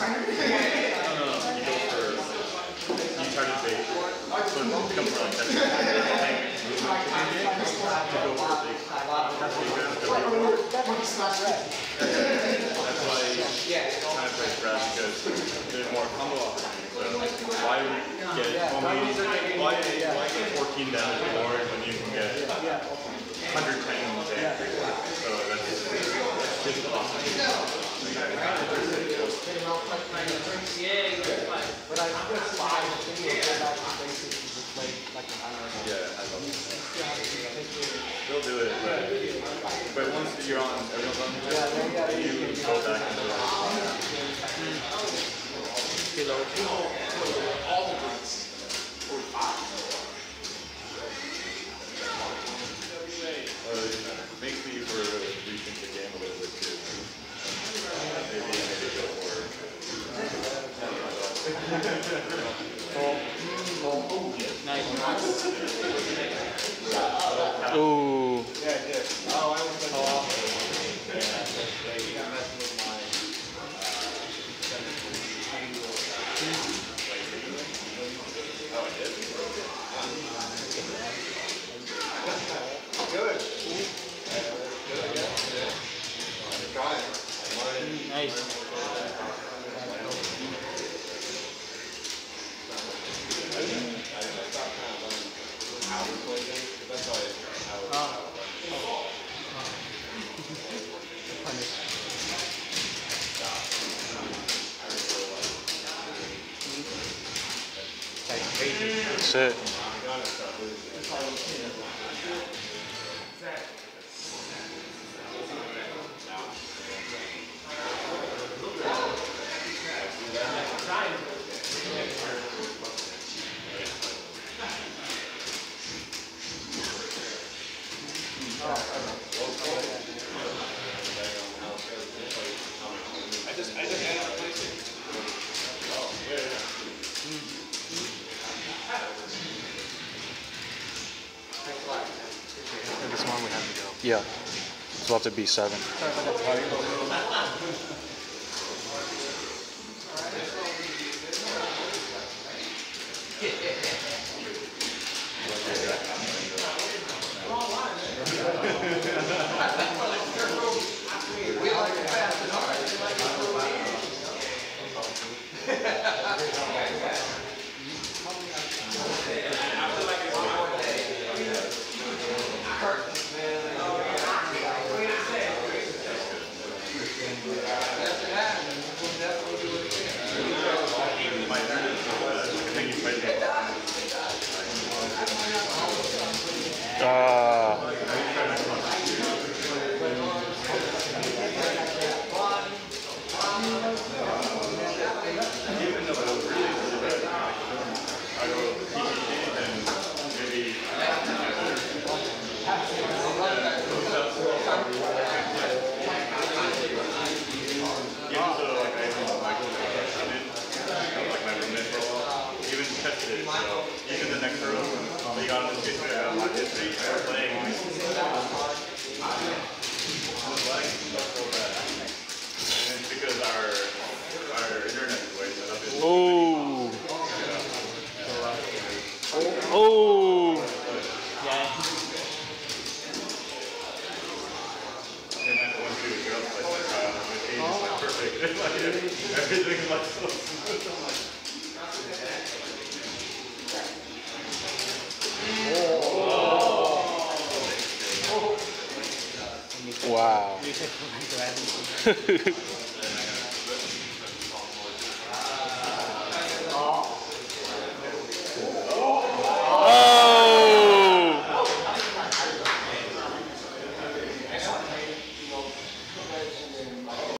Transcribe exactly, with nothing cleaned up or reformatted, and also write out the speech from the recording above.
try to bait, so it becomes like that. That's why you kind of play grab, because there's more combo opportunities. So why get why, why get fourteen damage board when you can get one hundred ten damage? So that's just awesome. But I just five things will go back to basics and just play like an hour. Yeah, I love it. They'll do it, but, but once you're on everyone's on the list, yeah, you go back and do it. Kilo. All the ones. Well, it makes me for rethink the game a little bit too. Maybe maybe go for Nice. Ooh. Yeah, I did. Oh, I went to call. Yeah, you got messing with my. Oh, I did? Good. Good, yeah. Try it. Nice. That's it. I just, I just had to place it. Oh, yeah. This one we have to go. Yeah. It's about to be seven. Ah. Even the next room, we got this good uh, my history, I was playing like, so bad. And it's because our our internet is way set up. Oh. Oh. Yeah. And then once we were up, like, uh, the game is like perfect. Like, everything's like so smooth. Wow.